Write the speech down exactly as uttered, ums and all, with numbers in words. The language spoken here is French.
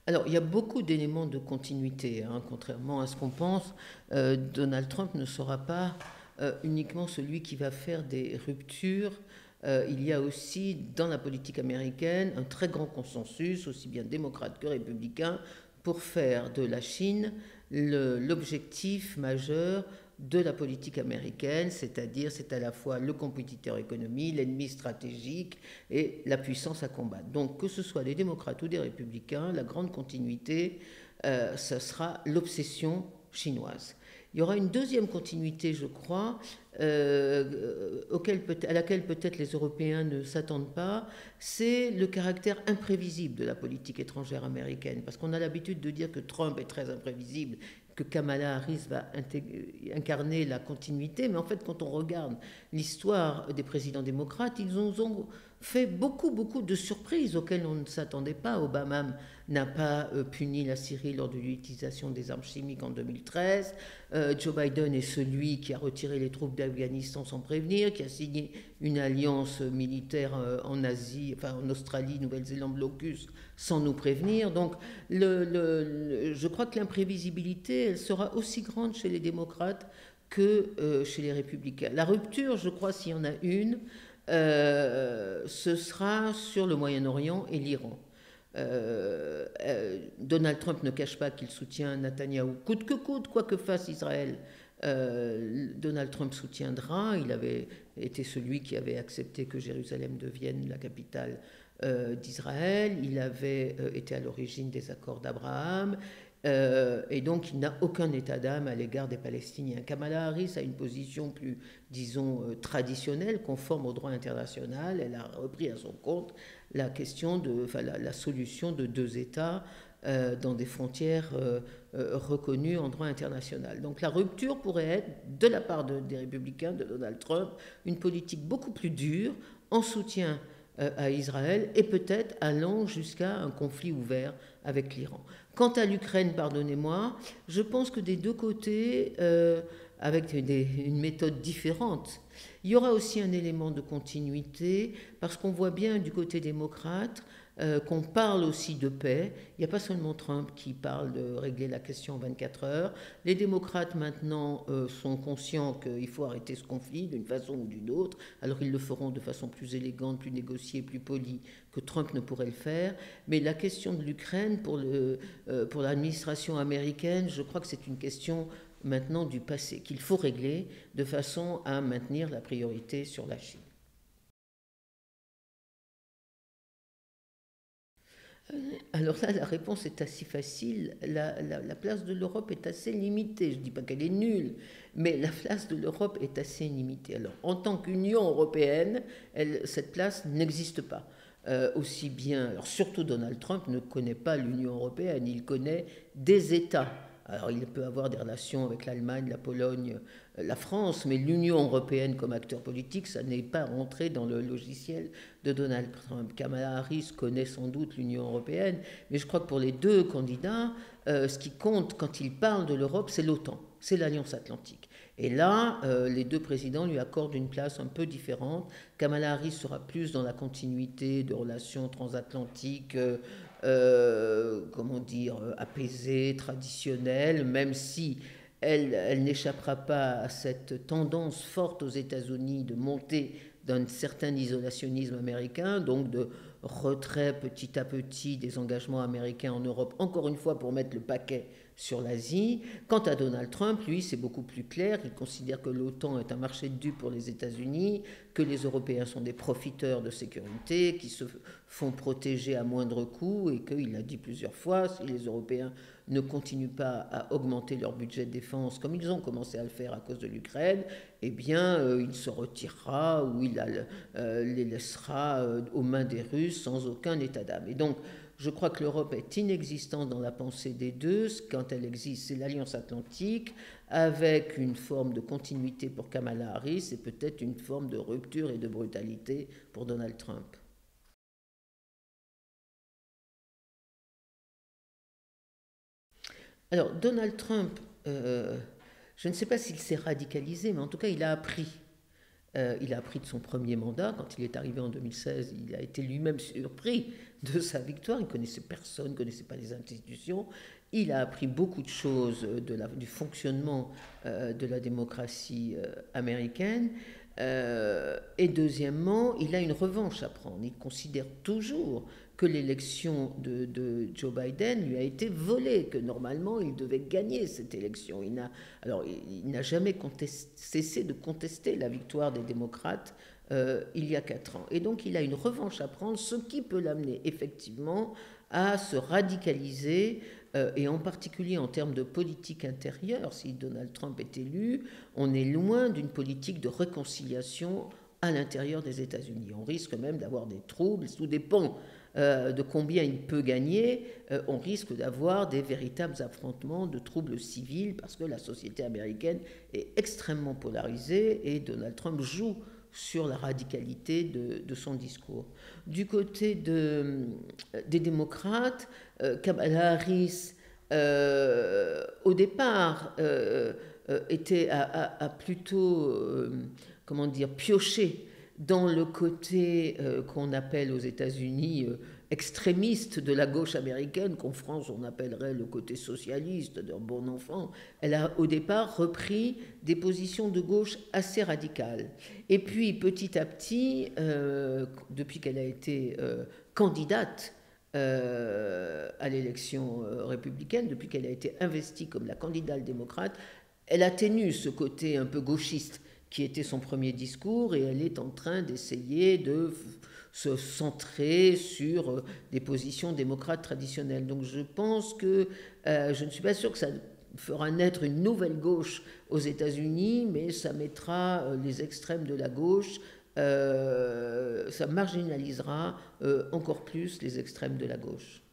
Alors, il y a beaucoup d'éléments de continuité, hein, contrairement à ce qu'on pense. Euh, Donald Trump ne sera pas euh, uniquement celui qui va faire des ruptures. Euh, il y a aussi dans la politique américaine un très grand consensus, aussi bien démocrate que républicain, pour faire de la Chine l'objectif majeur de la politique américaine, c'est-à-dire c'est à la fois le compétiteur économique, l'ennemi stratégique et la puissance à combattre. Donc que ce soit les démocrates ou des républicains, la grande continuité, euh, ce sera l'obsession chinoise. Il y aura une deuxième continuité, je crois, euh, auquel peut, à laquelle peut-être les Européens ne s'attendent pas, c'est le caractère imprévisible de la politique étrangère américaine. Parce qu'on a l'habitude de dire que Trump est très imprévisible, que Kamala Harris va incarner la continuité, mais en fait, quand on regarde l'histoire des présidents démocrates, ils ont fait beaucoup, beaucoup de surprises auxquelles on ne s'attendait pas. Obama n'a pas euh, puni la Syrie lors de l'utilisation des armes chimiques en deux mille treize. Euh, Joe Biden est celui qui a retiré les troupes d'Afghanistan sans prévenir, qui a signé une alliance militaire euh, en Asie, enfin en Australie, Nouvelle-Zélande, Locus, sans nous prévenir. Donc, le, le, le, je crois que l'imprévisibilité, elle sera aussi grande chez les démocrates que euh, chez les républicains. La rupture, je crois, s'il y en a une, euh, ce sera sur le Moyen-Orient et l'Iran. Euh, euh, Donald Trump ne cache pas qu'il soutient Netanyahou coûte que coûte, quoi que fasse Israël. Euh, Donald Trump soutiendra. Il avait été celui qui avait accepté que Jérusalem devienne la capitale euh, d'Israël. Il avait euh, été à l'origine des accords d'Abraham. Euh, et donc, il n'a aucun état d'âme à l'égard des Palestiniens. Kamala Harris a une position plus, disons, euh, traditionnelle, conforme au droit international. Elle a repris à son compte la question de, enfin, la, la solution de deux États euh, dans des frontières euh, euh, reconnues en droit international. Donc, la rupture pourrait être, de la part de, des Républicains, de Donald Trump, une politique beaucoup plus dure, en soutien euh, à Israël et peut-être allant jusqu'à un conflit ouvert avec l'Iran. Quant à l'Ukraine, pardonnez-moi, je pense que des deux côtés, euh, avec des, une méthode différente, il y aura aussi un élément de continuité, parce qu'on voit bien du côté démocrate euh, qu'on parle aussi de paix. Il n'y a pas seulement Trump qui parle de régler la question en vingt-quatre heures. Les démocrates maintenant euh, sont conscients qu'il faut arrêter ce conflit d'une façon ou d'une autre. Alors ils le feront de façon plus élégante, plus négociée, plus polie que Trump ne pourrait le faire. Mais la question de l'Ukraine, pour, le, euh, pour l'administration américaine, je crois que c'est une question maintenant du passé, qu'il faut régler de façon à maintenir la priorité sur la Chine. Alors là, la réponse est assez facile. La, la, la place de l'Europe est assez limitée. Je ne dis pas qu'elle est nulle, mais la place de l'Europe est assez limitée. Alors, en tant qu'Union européenne, elle, cette place n'existe pas. Euh, aussi bien, alors surtout Donald Trump ne connaît pas l'Union européenne, il connaît des États. Alors il peut avoir des relations avec l'Allemagne, la Pologne, la France, mais l'Union européenne comme acteur politique, ça n'est pas rentré dans le logiciel de Donald Trump. Kamala Harris connaît sans doute l'Union européenne, mais je crois que pour les deux candidats, euh, ce qui compte quand ils parlent de l'Europe, c'est l'OTAN, c'est l'Alliance Atlantique. Et là, euh, les deux présidents lui accordent une place un peu différente. Kamala Harris sera plus dans la continuité de relations transatlantiques, euh, euh, comment dire, apaisées, traditionnelles, même si elle, elle n'échappera pas à cette tendance forte aux États-Unis de monter d'un certain isolationnisme américain, donc de retrait petit à petit des engagements américains en Europe, encore une fois pour mettre le paquet sur l'Asie. Quant à Donald Trump, lui, c'est beaucoup plus clair. Il considère que l'OTAN est un marché de dupes pour les États-Unis, que les Européens sont des profiteurs de sécurité, qui se font protéger à moindre coût, et qu'il a dit plusieurs fois, si les Européens ne continuent pas à augmenter leur budget de défense comme ils ont commencé à le faire à cause de l'Ukraine, eh bien, euh, il se retirera ou il a, euh, les laissera euh, aux mains des Russes sans aucun état d'âme. Et donc, je crois que l'Europe est inexistante dans la pensée des deux. Quand elle existe, c'est l'Alliance Atlantique, avec une forme de continuité pour Kamala Harris et peut-être une forme de rupture et de brutalité pour Donald Trump. Alors, Donald Trump, euh, je ne sais pas s'il s'est radicalisé, mais en tout cas, il a appris Euh, il a appris de son premier mandat. Quand il est arrivé en deux mille seize, il a été lui-même surpris de sa victoire. Il ne connaissait personne, il ne connaissait pas les institutions. Il a appris beaucoup de choses de la, du fonctionnement euh, de la démocratie euh, américaine. Euh, et deuxièmement, il a une revanche à prendre. Il considère toujours que l'élection de, de Joe Biden lui a été volée, que normalement il devait gagner cette élection. Il n'a, alors, il, il n'a jamais contesté, cessé de contester la victoire des démocrates euh, il y a quatre ans. Et donc il a une revanche à prendre, ce qui peut l'amener effectivement à se radicaliser, euh, et en particulier en termes de politique intérieure. Si Donald Trump est élu, on est loin d'une politique de réconciliation à l'intérieur des États-Unis. On risque même d'avoir des troubles, tout dépend euh, de combien il peut gagner, euh, on risque d'avoir des véritables affrontements, de troubles civils, parce que la société américaine est extrêmement polarisée et Donald Trump joue sur la radicalité de, de son discours. Du côté de, des démocrates, euh, Kamala Harris, euh, au départ, euh, euh, était, a, a, a plutôt, euh, comment dire, pioché dans le côté euh, qu'on appelle aux États-Unis euh, extrémiste de la gauche américaine, qu'en France on appellerait le côté socialiste d'un bon enfant. Elle a au départ repris des positions de gauche assez radicales. Et puis petit à petit, euh, depuis qu'elle a été euh, candidate euh, à l'élection euh, républicaine, depuis qu'elle a été investie comme la candidate démocrate, elle atténue ce côté un peu gauchiste qui était son premier discours, et elle est en train d'essayer de se centrer sur des positions démocrates traditionnelles. Donc je pense que, euh, je ne suis pas sûre que ça fera naître une nouvelle gauche aux États-Unis, mais ça mettra euh, les extrêmes de la gauche, euh, ça marginalisera euh, encore plus les extrêmes de la gauche.